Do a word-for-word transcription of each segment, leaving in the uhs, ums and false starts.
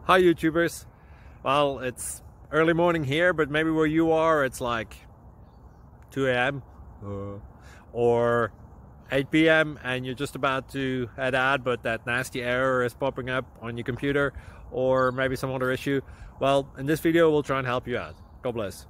Hi YouTubers. Well, it's early morning here, but maybe where you are it's like two A M uh, or eight P M and you're just about to head out, but that nasty error is popping up on your computer, or maybe some other issue. Well, in this video we'll try and help you out. God bless.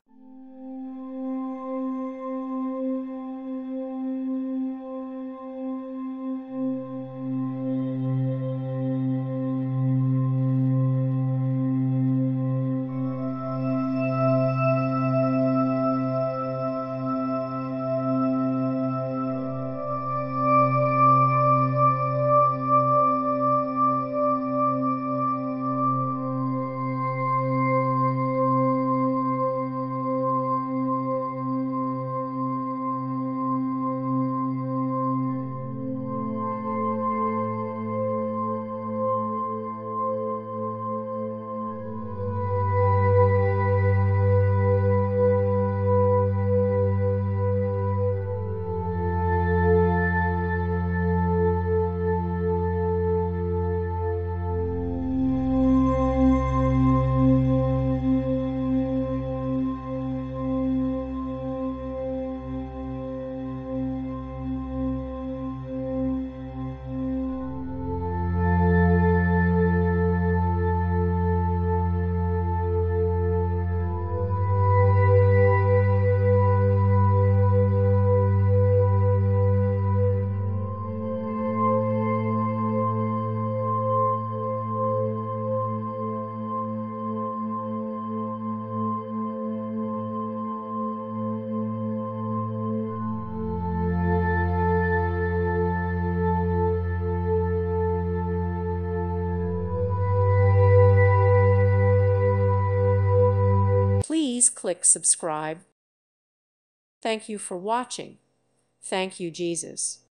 Please click subscribe. Thank you for watching. Thank you, Jesus.